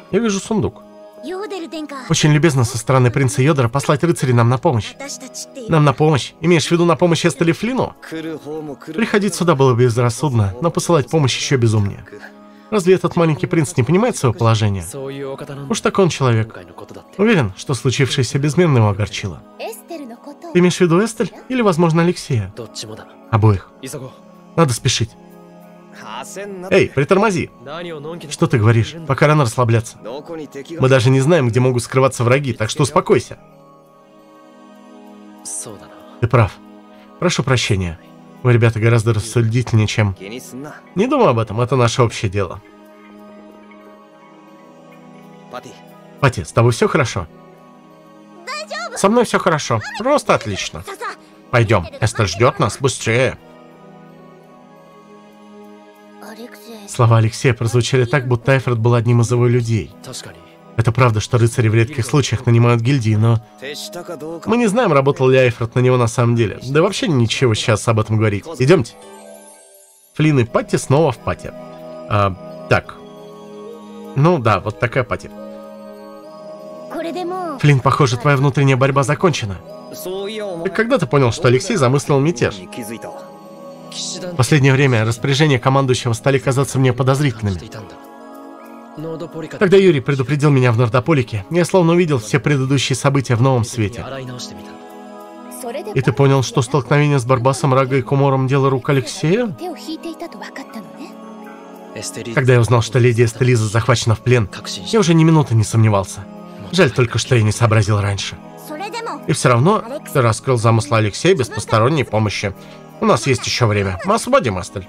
Я вижу сундук. Очень любезно со стороны принца Йодера послать рыцарей нам на помощь. Нам на помощь? Имеешь в виду на помощь Эстель и Флину? Приходить сюда было безрассудно, но посылать помощь еще безумнее. Разве этот маленький принц не понимает своего положения? Уж такой он человек. Уверен, что случившееся безмерно его огорчило. Ты имеешь в виду Эстель или, возможно, Алексея? Обоих. Надо спешить. Эй, притормози. Что ты говоришь? Пока рано расслабляться. Мы даже не знаем, где могут скрываться враги, так что успокойся. Ты прав. Прошу прощения. Вы, ребята, гораздо рассудительнее, чем... Не думай об этом, это наше общее дело. Пати, с тобой все хорошо? Со мной все хорошо. Просто отлично. Пойдем, Эстель ждет нас, быстрее. Слова Алексея прозвучали так, будто Эйфред был одним из его людей. Это правда, что рыцари в редких случаях нанимают гильдии, но... Мы не знаем, работал ли Эйфред на него на самом деле. Да вообще ничего сейчас об этом говорить. Идемте. Флин и Патти снова в Патти. Так. Ну да, вот такая Патти. Флин, похоже, твоя внутренняя борьба закончена. И когда ты понял, что Алексей замыслил мятеж? В последнее время распоряжения командующего стали казаться мне подозрительными. Когда Юрий предупредил меня в Нордополике, я словно увидел все предыдущие события в новом свете. И ты понял, что столкновение с Барбасом, Рага и Кумором — дело рук Алексея? Когда я узнал, что леди Эстелиза захвачена в плен, я уже ни минуты не сомневался. Жаль только, что я не сообразил раньше. И все равно ты раскрыл замысл Алексея без посторонней помощи. У нас есть еще время. Мы освободим Эстель.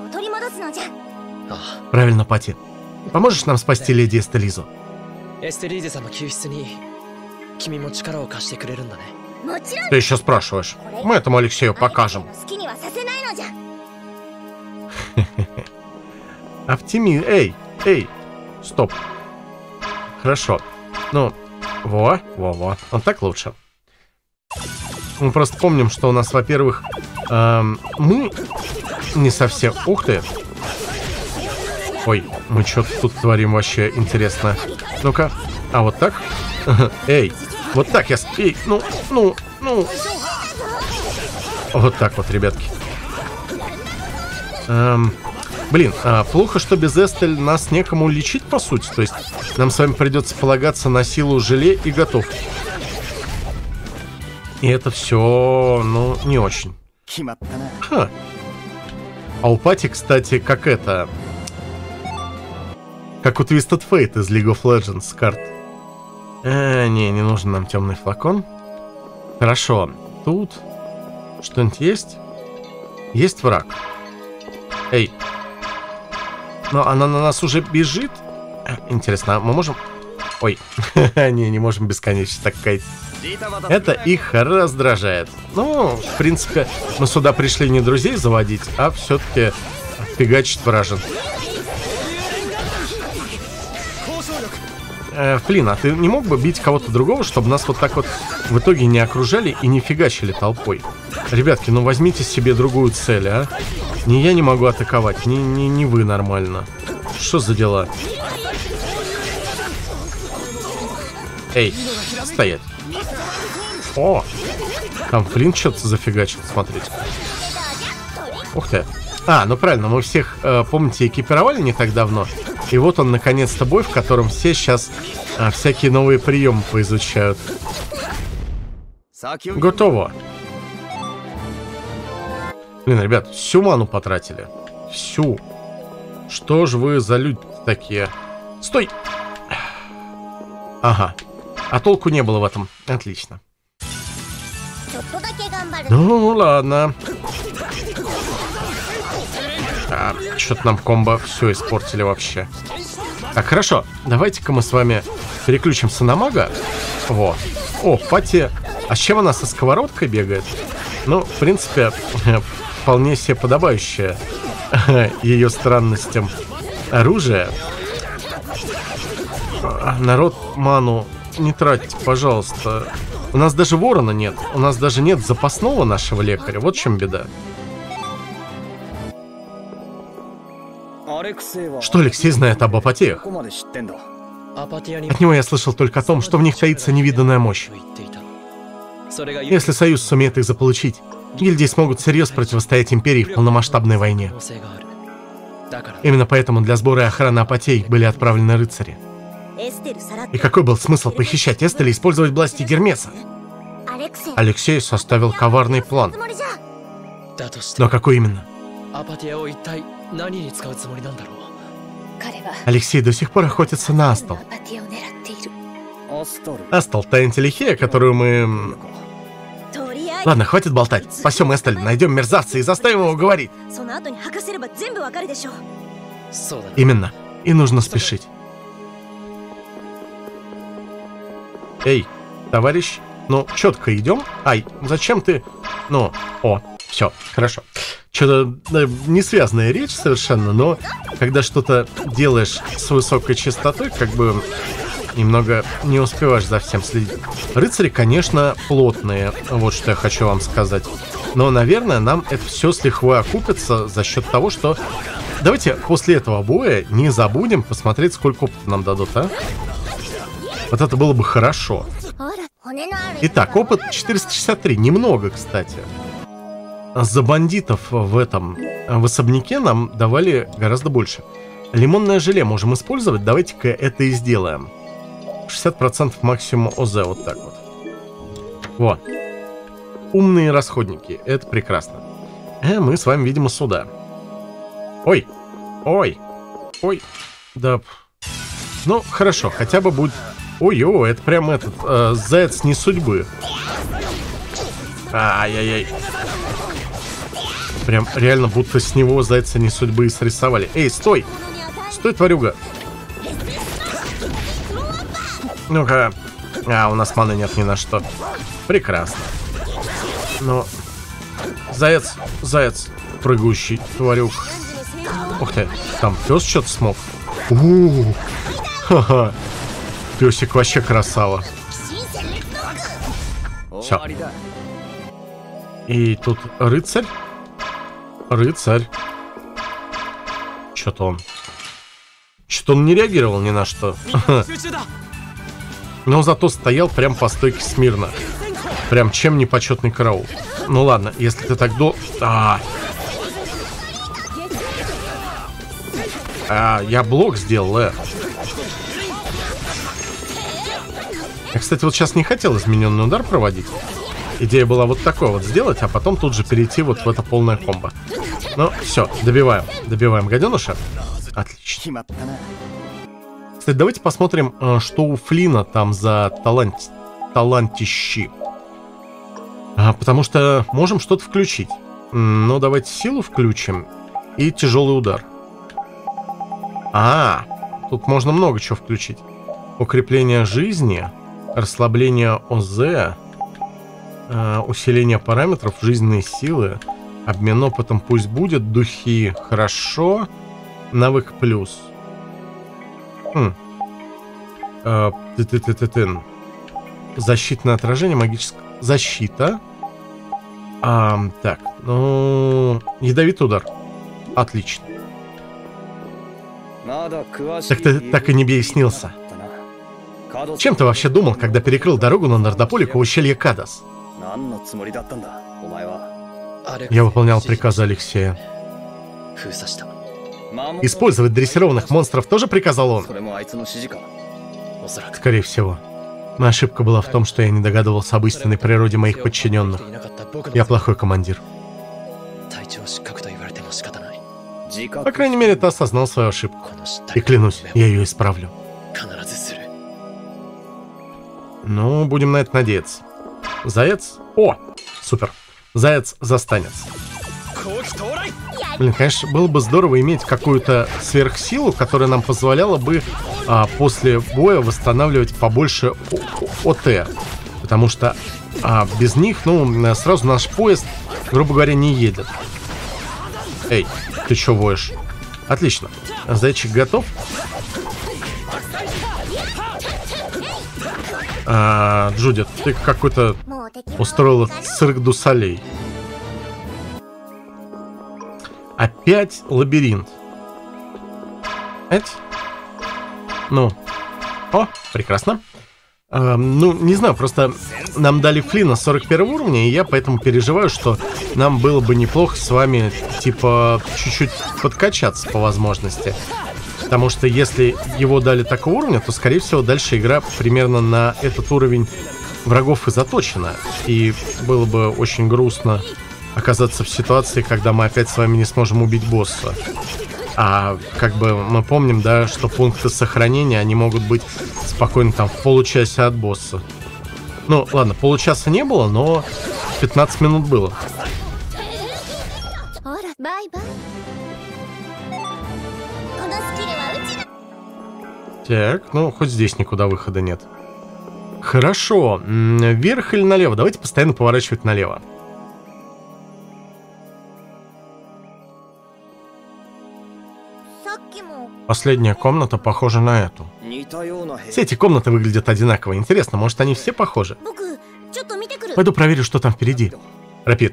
Правильно, Пати. Поможешь нам спасти леди Эстелизу? Ты еще спрашиваешь. Мы этому Алексею покажем. Оптимизм. Эй. Стоп. Хорошо. Ну, во. Он так лучше. Мы просто помним, что у нас, во-первых, мы не совсем... Ух ты! Ой, мы что-то тут творим вообще интересно. Ну-ка. А вот так? Эй, вот так я... Эй, ну. Вот так вот, ребятки. Блин, плохо, что без Эстель нас некому лечить, по сути. То есть нам с вами придется полагаться на силу желе и готовки. И это все, ну, не очень. Ха. А у Пати, кстати, как это... Как у Twisted Fate из League of Legends карт. Не нужен нам темный флакон. Хорошо. Тут что-нибудь есть? Есть враг. Эй. Но она на нас уже бежит. Интересно, мы можем... Ой. Не можем бесконечно так кайф. Это их раздражает. Ну, в принципе, мы сюда пришли не друзей заводить, а все-таки фигачить вражин. Флин, а ты не мог бы бить кого-то другого, чтобы нас вот так вот в итоге не окружали и не фигачили толпой? Ребятки, ну возьмите себе другую цель, а? Не я не могу атаковать, не вы нормально. Что за дела? Эй, стоять. О, там Флин что-то зафигачил, смотрите. Ух ты. Ну правильно, мы всех, помните, экипировали не так давно. И вот он, наконец-то, бой, в котором все сейчас всякие новые приемы поизучают. Готово. Блин, ребят, всю ману потратили. Всю. Что ж вы за люди такие? Стой! Ага. А толку не было в этом. Отлично. Ну, ладно. Что-то нам комбо все испортили вообще. Так, хорошо. Давайте-ка мы с вами переключимся на мага. Вот. О, Пати. А с чем она со сковородкой бегает? Ну, в принципе, вполне себе подобающее ее странностям оружие. Народ, ману не тратьте, пожалуйста. У нас даже ворона нет. У нас даже нет запасного нашего лекаря. Вот в чем беда. Что Алексей знает об апотеях? От него я слышал только о том, что в них таится невиданная мощь. Если Союз сумеет их заполучить, гильдии смогут всерьез противостоять Империи в полномасштабной войне. Именно поэтому для сбора и охраны Апатей были отправлены рыцари. И какой был смысл похищать Эстель и использовать власти Гермеса? Алексей составил коварный план. Но какой именно? Алексей до сих пор охотится на Астал. Астал, та интеллихия, которую мы... Ладно, хватит болтать. Спасем Эстель, найдем мерзавца и заставим его говорить. Именно. И нужно спешить. Эй, товарищ, ну, четко идем. Ай, зачем ты... Ну, все, хорошо. Что-то несвязная речь совершенно, но когда что-то делаешь с высокой частотой, как бы немного не успеваешь за всем следить. Рыцари, конечно, плотные, вот что я хочу вам сказать. Но, наверное, нам это все с лихвой окупится за счет того, что... Давайте после этого боя не забудем посмотреть, сколько опыта нам дадут, а? Вот это было бы хорошо. Итак, опыт 463. Немного, кстати. За бандитов в особняке нам давали гораздо больше. Лимонное желе можем использовать. Давайте-ка это и сделаем. 60% максимум ОЗ. Вот так вот. Вот. Умные расходники. Это прекрасно. Мы с вами, видимо, сюда. Ой. Ой. Ой. Да. Ну, хорошо. Хотя бы будет... Ой-ой, это прям этот... заяц не судьбы. Ай-яй-яй. Прям реально будто с него зайца не судьбы и срисовали. Эй, стой! Стой, тварюга! Ну-ка. У нас маны нет ни на что. Прекрасно. Ну... Заяц, прыгающий тварюк. Ух ты, там пес что-то смог. Ха-ха. Песик вообще красава. Все. И тут рыцарь. Рыцарь. Что-то он не реагировал ни на что. Но зато стоял прям по стойке смирно. Прям чем не почетный караул. Ну ладно, если ты так я блок сделал, Я, кстати, вот сейчас не хотел измененный удар проводить. Идея была вот такой вот сделать, а потом тут же перейти вот в это полное комбо. Ну, все, добиваем. Добиваем гаденыша. Отлично. Кстати, давайте посмотрим, что у Флина там за талантищи. Потому что можем что-то включить. Ну, давайте силу включим. И тяжелый удар. Тут можно много чего включить. Укрепление жизни, расслабление ОЗ, усиление параметров, жизненные силы, обмен опытом пусть будет, духи хорошо, навык плюс. Защитное отражение, магическая защита. Так, ну, ядовитый удар. Отлично. Так ты так и не объяснился. Чем ты вообще думал, когда перекрыл дорогу на Нардополику в ущелье Кадас? Я выполнял приказы Алексея. Использовать дрессированных монстров тоже приказал он? Скорее всего. Моя ошибка была в том, что я не догадывался об истинной природе моих подчиненных. Я плохой командир. По крайней мере, ты осознал свою ошибку. И клянусь, я ее исправлю. Ну, будем на это надеяться. Заяц? Супер. Заяц застанец. Блин, конечно, было бы здорово иметь какую-то сверхсилу, которая нам позволяла бы после боя восстанавливать побольше ОТ. Потому что без них, ну, сразу наш поезд, грубо говоря, не едет. Эй, ты чё воешь? Отлично. Зайчик готов? Джудит, ты какой-то устроила цирк ду солей. Опять лабиринт. Ну, О, прекрасно. Ну, не знаю, просто нам дали Флина 41 уровня, и я поэтому переживаю, что нам было бы неплохо с вами, типа, чуть-чуть подкачаться по возможности. Потому что если его дали такого уровня, то, скорее всего, дальше игра примерно на этот уровень врагов и заточена. И было бы очень грустно оказаться в ситуации, когда мы опять с вами не сможем убить босса. А как бы мы помним, да, что пункты сохранения, они могут быть спокойно там в получасе от босса. Ну, ладно, получаса не было, но 15 минут было. Так, ну, хоть здесь никуда выхода нет. Хорошо. Вверх или налево? Давайте постоянно поворачивать налево. Последняя комната похожа на эту. Все эти комнаты выглядят одинаково. Интересно, может, они все похожи? Пойду проверю, что там впереди. Рапид.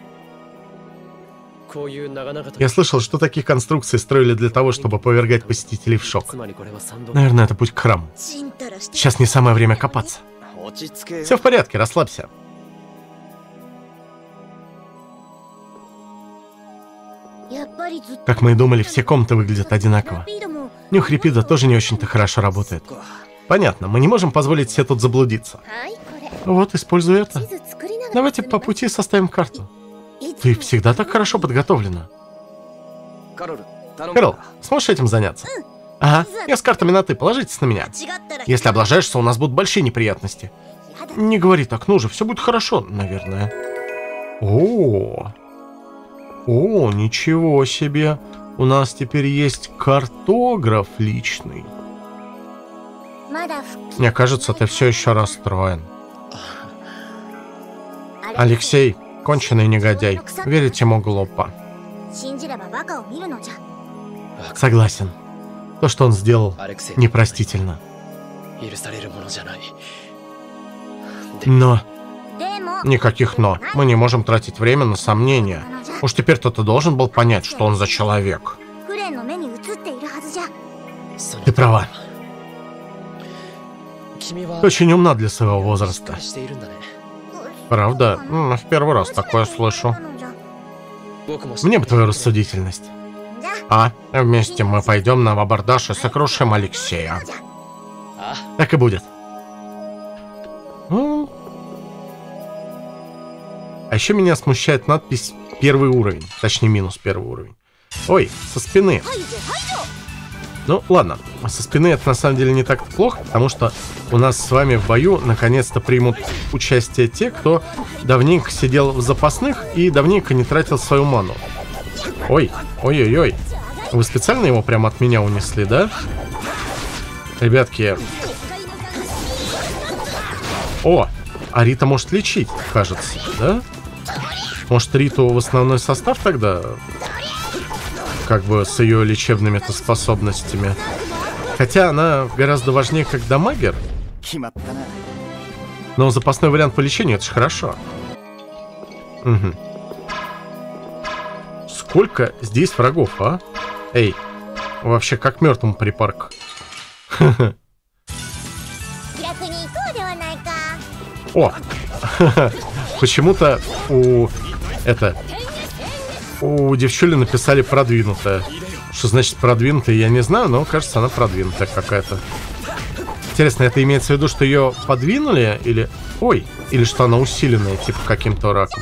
Я слышал, что такие конструкции строили для того, чтобы повергать посетителей в шок. Наверное, это путь к храму. Сейчас не самое время копаться. Все в порядке, расслабься. Как мы и думали, все комнаты выглядят одинаково. Нюх Рапида тоже не очень-то хорошо работает. Понятно, мы не можем позволить себе тут заблудиться. Вот, используй это. Давайте по пути составим карту. Ты всегда так хорошо подготовлена. Кэрол, сможешь этим заняться? Ага, я с картами на «ты», положитесь на меня. Если облажаешься, у нас будут большие неприятности. Не говори так, ну же, все будет хорошо, наверное. О, ничего себе. У нас теперь есть картограф личный. Мне кажется, ты все еще расстроен. Алексей, конченый негодяй. Верить ему глупо. Согласен. То, что он сделал, непростительно. Но... Никаких «но». Мы не можем тратить время на сомнения. Уж теперь-то ты должен был понять, что он за человек. Ты права. Ты очень умна для своего возраста. Правда? В первый раз такое слышу. Мне бы твою рассудительность. А вместе мы пойдем на абордаж и сокрушим Алексея. Так и будет. А еще меня смущает надпись «Первый уровень». Точнее, минус первый уровень. Ой, со спины. Ну, ладно. Со спины это на самом деле не так плохо, потому что у нас с вами в бою наконец-то примут участие те, кто давненько сидел в запасных и давненько не тратил свою ману. Ой, ой-ой-ой. Вы специально его прямо от меня унесли, да? Ребятки. О, а Рита может лечить, кажется, да? Может, Риту в основной состав тогда? Как бы с ее лечебными-то способностями. Хотя она гораздо важнее как дамагер. Но запасной вариант по лечению, это же хорошо. Угу. Сколько здесь врагов, а? Эй, вообще как мертвому припарк. О! Почему-то у девчули написали продвинутая. Что значит продвинутая, я не знаю, но кажется, она продвинутая какая-то. Интересно, это имеется в виду, что ее подвинули или... Ой, или что она усиленная, типа каким-то раком.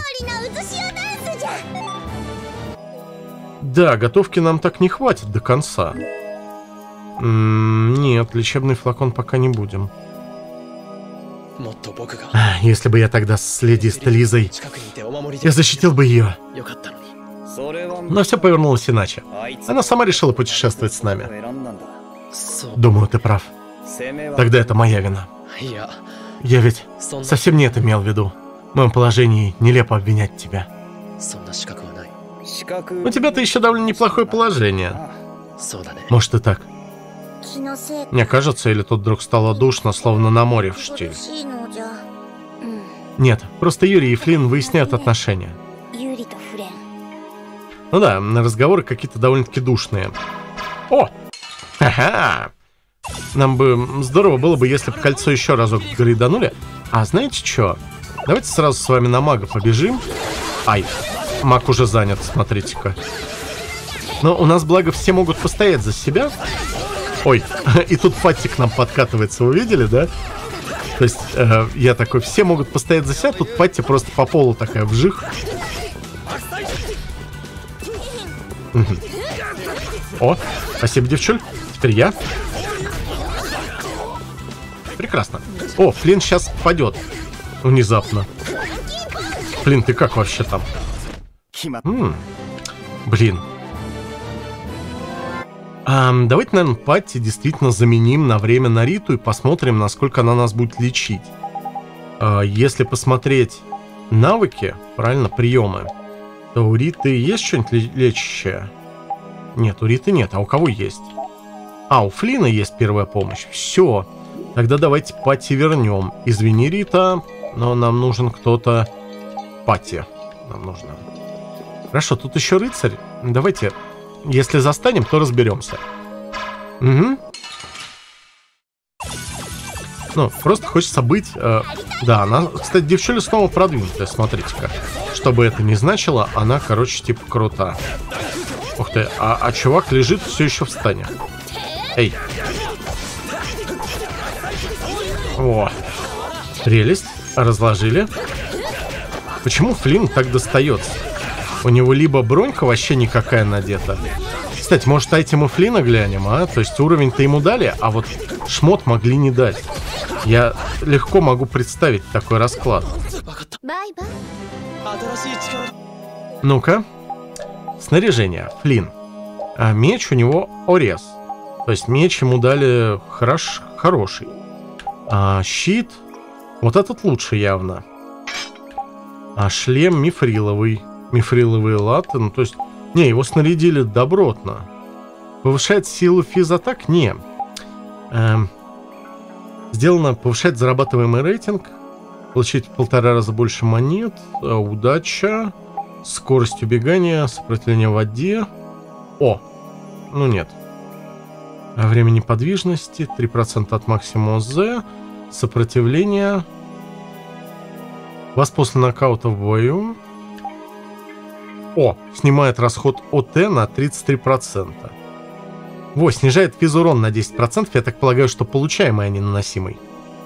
Да, готовки нам так не хватит до конца. Нет, лечебный флакон пока не будем. Если бы я тогда с леди Стелизой, я защитил бы ее. Но все повернулось иначе. Она сама решила путешествовать с нами. Думаю, ты прав. Тогда это моя вина. Я ведь совсем не это имел в виду. В моем положении нелепо обвинять тебя. У тебя-то еще довольно неплохое положение. Может и так. Мне кажется, или тут вдруг стало душно, словно на море в штиль. Нет, просто Юрий и Флинн выясняют отношения. Ну да, разговоры какие-то довольно-таки душные. О! Ха-ха! Нам бы здорово было бы, если бы кольцо еще разок грейданули. А знаете что? Давайте сразу с вами на мага побежим. Ай, маг уже занят, смотрите-ка. Но у нас, благо, все могут постоять за себя. Ой, и тут Патти к нам подкатывается, вы видели, да? То есть, я такой, все могут постоять за себя, тут Патти просто по полу такая вжих. О, спасибо, девчуль. Теперь я. Прекрасно. О, Флинн сейчас падет. Внезапно. Флинн, ты как вообще там? Блин. Давайте, наверное, Патти действительно заменим на время на Риту и посмотрим, насколько она нас будет лечить. Если посмотреть навыки, правильно, приемы, то у Риты есть что-нибудь лечащее? Нет, у Риты нет. А у кого есть? А, у Флина есть первая помощь. Все. Тогда давайте Патти вернем. Извини, Рита, но нам нужен кто-то... Патти. Нам нужно. Хорошо, тут еще рыцарь. Давайте, если застанем, то разберемся. Угу. Ну, просто хочется быть... да, она, кстати, девчуля снова продвинутая, смотрите-ка. Что бы это ни значило, она, короче, типа крута. Ух ты, а чувак лежит все еще в стане. Эй. О, прелесть. Разложили. Почему Флинн так достается? У него либо бронька вообще никакая надета. Кстати, может, айтему Флина глянем, а? То есть уровень-то ему дали, а вот шмот могли не дать. Я легко могу представить такой расклад. Ну-ка. Снаряжение. Флинн. А меч у него Орес. То есть меч ему дали хороший. А щит. Вот этот лучше явно. А шлем мифриловый. Мифриловые латы. Ну, то есть... Не, его снарядили добротно. Повышает силу физатак? Не. Сделано повышать зарабатываемый рейтинг. Получить в 1,5 раза больше монет. Удача. Скорость убегания. Сопротивление в воде. О! Ну нет. Время неподвижности. 3% от максимума З. Сопротивление. Вас после нокаута в бою. О, снимает расход ОТ на 33%. Во, снижает физурон на 10%. Я так полагаю, что получаемый, а не наносимый.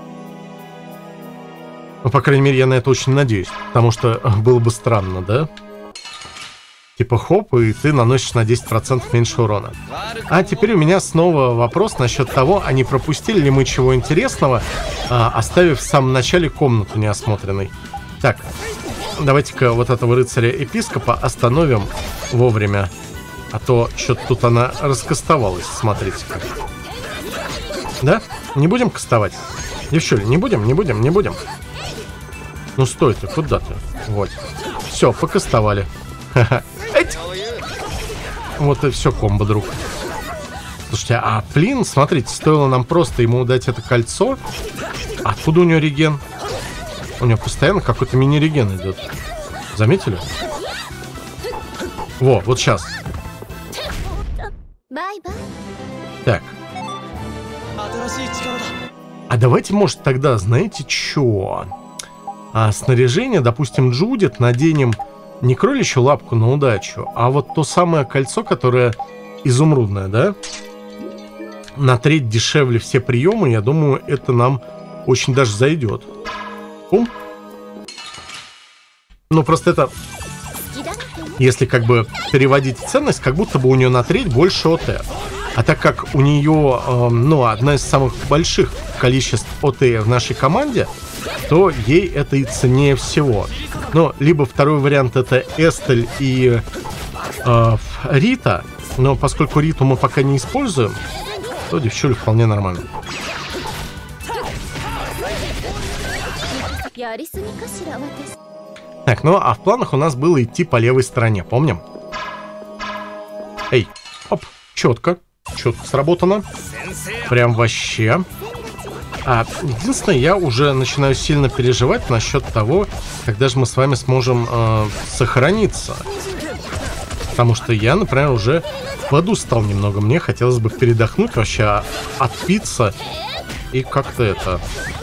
Ну, по крайней мере, я на это очень надеюсь. Потому что было бы странно, да? Типа хоп, и ты наносишь на 10% меньше урона. А теперь у меня снова вопрос насчет того, а не пропустили ли мы чего интересного, оставив в самом начале комнату неосмотренной. Так, давайте-ка вот этого рыцаря-епископа остановим вовремя. А то что-то тут она раскастовалась, смотрите-ка. Да? Не будем кастовать? Девчули, не будем, не будем, не будем. Ну стой ты, куда ты? Вот. Все, покастовали. Ха-ха. Вот и все, комбо, друг. Слушайте, а Флинн, смотрите, стоило нам просто ему дать это кольцо. Откуда у него реген? У него постоянно какой-то мини-реген идет. Заметили? Во, вот сейчас. Так. А давайте, может, тогда, знаете, что? Снаряжение, допустим, Джудит наденем не кроличью лапку на удачу, а вот то самое кольцо, которое изумрудное, да? На треть дешевле все приемы, я думаю, это нам очень даже зайдет. Пум. Ну, просто это, если как бы переводить ценность, как будто бы у нее на треть больше ОТ. А так как у нее, ну, одна из самых больших количеств ОТ в нашей команде, то ей это и ценнее всего. Но либо второй вариант это Эстель и Рита, но поскольку Риту мы пока не используем, то девчуля вполне нормально. Так, ну а в планах у нас было идти по левой стороне, помним? Эй, оп, четко, четко сработано. Прям вообще. Единственное, я уже начинаю сильно переживать насчет того, когда же мы с вами сможем сохраниться. Потому что я, например, уже подустал немного. Мне хотелось бы передохнуть, вообще отпиться и как-то это...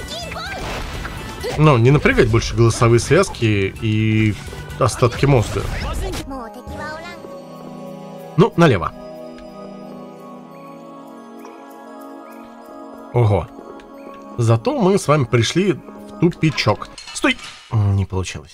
Ну, не напрягать больше голосовые связки и остатки мозга. Ну, налево. Ого. Зато мы с вами пришли в тупичок. Стой! Не получилось.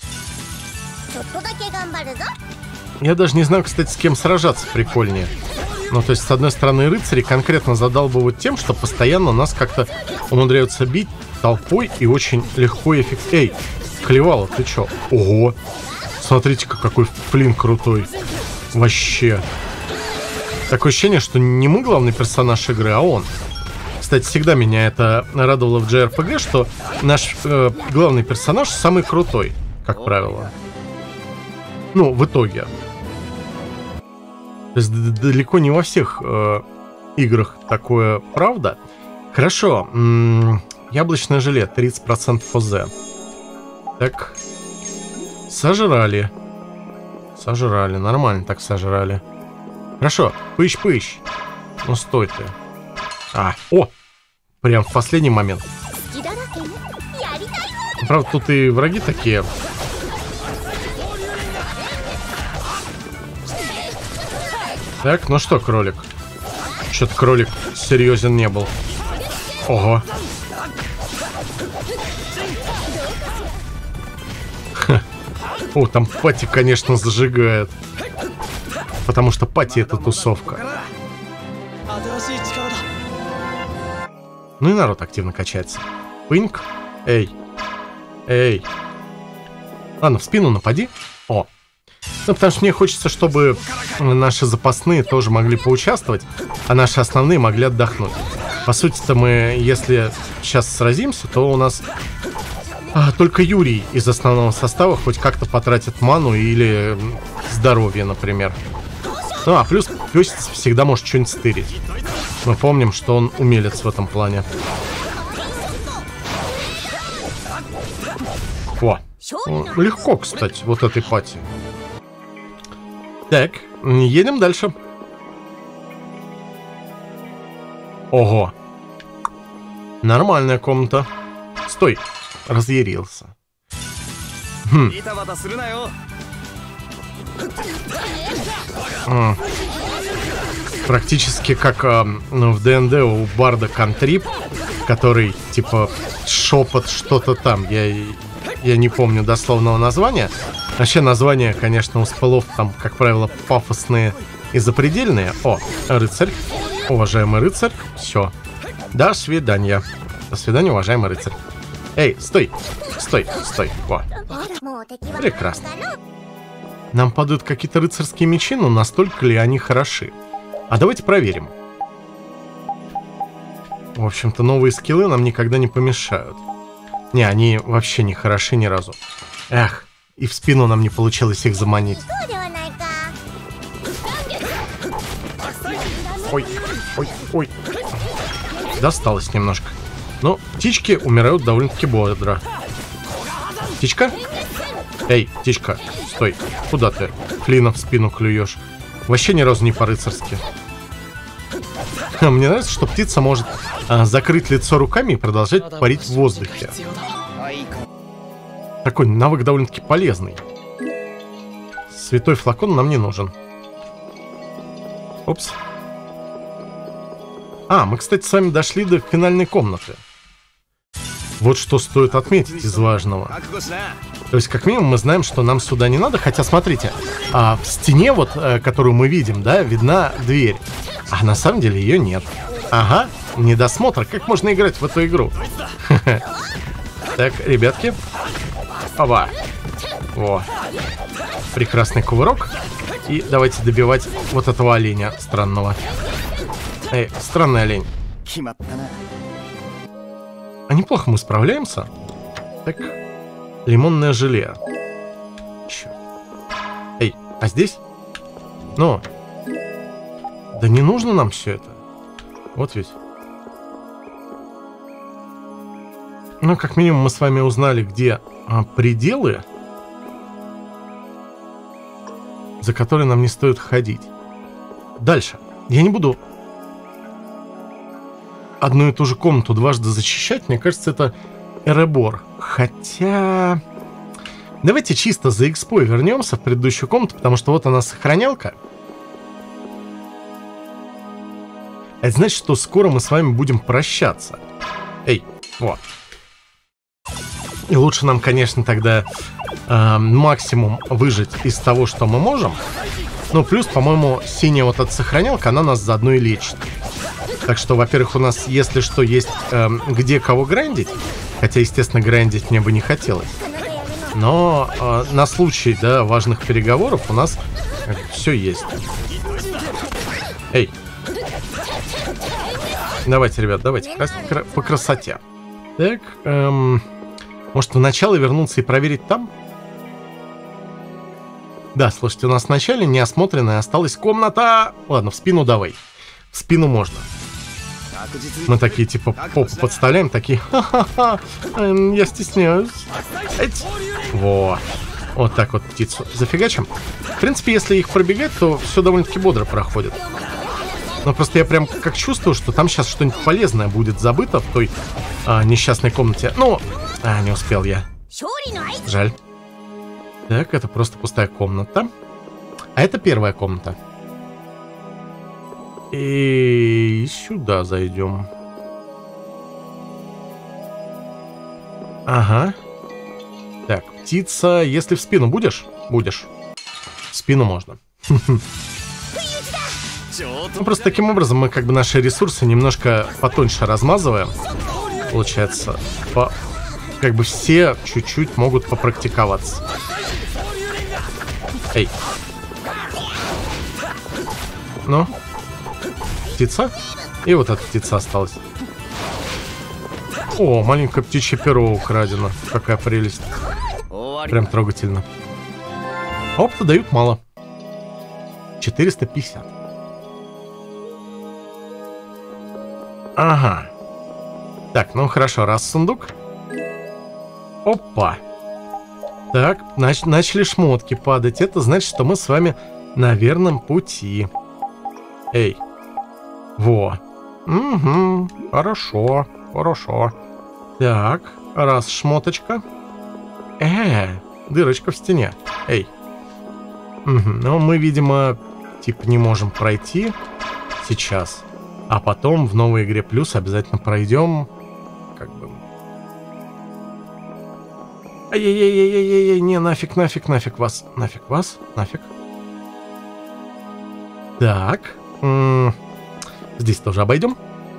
Я даже не знаю, кстати, с кем сражаться прикольнее. Ну, то есть, с одной стороны, рыцари конкретно задалбывают тем, что постоянно нас как-то умудряются бить толпой и очень легко и эффективно. Эй, Клевало, ты чё? Ого! Смотрите-ка, какой флин крутой. Вообще. Такое ощущение, что не мы главный персонаж игры, а он. Кстати, всегда меня это радовало в JRPG, что наш главный персонаж самый крутой, как правило. Ну, в итоге. То есть далеко не во всех играх такое правда. Хорошо. Яблочное желе, 30% ОЗ. Так. Сожрали. Сожрали. Нормально так сожрали. Хорошо. Пыщ-пыщ. Ну, стой ты. О! Прям в последний момент. Правда, тут и враги такие. Так, ну что, кролик? Что-то кролик серьезен не был. Ого. Ха. О, там пати, конечно, зажигает. Потому что пати — это тусовка. Ну и народ активно качается. Пыньк. Эй. Эй. Ладно, в спину напади. О. Ну, потому что мне хочется, чтобы наши запасные тоже могли поучаствовать, а наши основные могли отдохнуть. По сути-то мы, если сейчас сразимся, то у нас только Юрий из основного состава хоть как-то потратит ману или здоровье, например. Ну, а плюс пёсец всегда может что-нибудь стырить. Мы помним, что он умелец в этом плане. О, легко, кстати, вот этой пати. Так, едем дальше. Ого. Нормальная комната. Стой, разъярился. Практически как в ДНД у Барда Контрип, который типа шепот что-то там. Я не помню дословного названия. Вообще названия, конечно, у спелов там, как правило, пафосные и запредельные. О, рыцарь. Уважаемый рыцарь. Все. До свидания. До свидания, уважаемый рыцарь. Эй, стой. Стой, стой. О. Прекрасно. Нам падают какие-то рыцарские мечи, но настолько ли они хороши? А давайте проверим. В общем-то, новые скиллы нам никогда не помешают. Не, они вообще не хороши ни разу. Эх, и в спину нам не получилось их заманить. Ой, ой, ой. Досталось немножко. Но птички умирают довольно-таки бодро. Птичка? Эй, птичка, стой. Куда ты? Клина в спину клюешь. Вообще ни разу не по-рыцарски. Мне нравится, что птица может закрыть лицо руками и продолжать парить в воздухе. Такой навык довольно-таки полезный. Святой флакон нам не нужен. Опс. Мы, кстати, с вами дошли до финальной комнаты. Вот что стоит отметить из важного. То есть, как минимум, мы знаем, что нам сюда не надо. Хотя, смотрите, в стене, вот, которую мы видим, да, видна дверь. А на самом деле ее нет. Ага, недосмотр. Как можно играть в эту игру? Так, ребятки. Оба. Во. Прекрасный кувырок. И давайте добивать вот этого оленя странного. Эй, странный олень. А неплохо мы справляемся. Так, лимонное желе. Черт. Эй, а здесь? Ну. Да не нужно нам все это. Вот ведь. Ну, как минимум, мы с вами узнали, где пределы за который нам не стоит ходить. Дальше. Я не буду одну и ту же комнату дважды зачищать. Мне кажется, это Эребор. Хотя... Давайте чисто за экспой вернемся в предыдущую комнату, потому что вот она сохранялка. Это значит, что скоро мы с вами будем прощаться. Эй, вот. И лучше нам, конечно, тогда максимум выжить из того, что мы можем. Ну, плюс, по-моему, синяя вот эта сохранялка, она нас заодно и лечит. Так что, во-первых, у нас, если что, есть где кого грандить. Хотя, естественно, грандить мне бы не хотелось. Но на случай, да, важных переговоров у нас все есть. Эй. Давайте, ребят, давайте по красоте. Так, может, вначале вернуться и проверить там? Да, слушайте, у нас вначале неосмотренная осталась комната. Ладно, в спину давай. В спину можно. Мы такие, типа, попу подставляем, такие, ха-ха-ха, я стесняюсь. Во. Вот так вот птицу зафигачим. В принципе, если их пробегать, то все довольно-таки бодро проходит. Но просто я прям как чувствую, что там сейчас что-нибудь полезное будет забыто в той несчастной комнате. Ну, не успел я. Жаль. Так, это просто пустая комната. А это первая комната. И сюда зайдем. Ага. Так, птица, если в спину будешь? Будешь. В спину можно. Ну, просто таким образом мы как бы наши ресурсы немножко потоньше размазываем. Получается, как бы все чуть-чуть могут попрактиковаться. Эй. Ну. Птица. И вот эта птица осталась. О, маленькое птичье перо украдено. Какая прелесть. Прям трогательно. Опыта дают мало. 450. Ага. Так, ну хорошо, раз сундук. Опа. Так, начали шмотки падать. Это значит, что мы с вами на верном пути. Эй. Во. Угу. Хорошо, хорошо. Так, раз шмоточка. Дырочка в стене. Эй. Угу. Ну, мы, видимо, типа не можем пройти сейчас. А потом в новой игре плюс обязательно пройдем. Как бы. Ай-яй-яй-яй-яй-яй, не, нафиг вас. Нафиг. Так. Здесь тоже обойдем.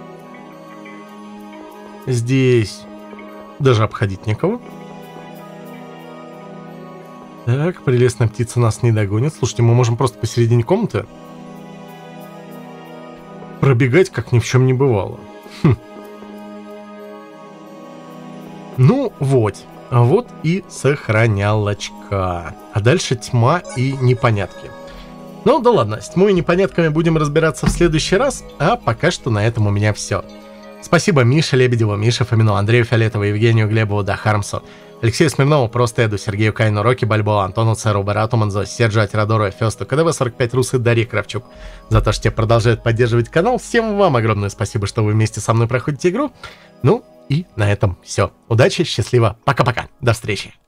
Здесь даже обходить некого. Так, прелестная птица нас не догонит. Слушайте, мы можем просто посередине комнаты пробегать, как ни в чем не бывало. Ну вот. Вот и сохранялочка. А дальше тьма и непонятки. Ну да ладно, с тьмой и непонятками будем разбираться в следующий раз. А пока что на этом у меня все. Спасибо Мише Лебедеву, Мише Фомину, Андрею Фиолетову, Евгению Глебову, Дахармсу, Алексею Смирнову, Просто Эду, Сергею Кайну, Роки Бальбоа, Антону Церу, Барату Манзо, Серджу Атирадору, Фесту, КДВ-45 Рус и Дарье Кравчук за то, что те продолжают поддерживать канал. Всем вам огромное спасибо, что вы вместе со мной проходите игру. Ну и на этом все. Удачи, счастливо, пока-пока, до встречи.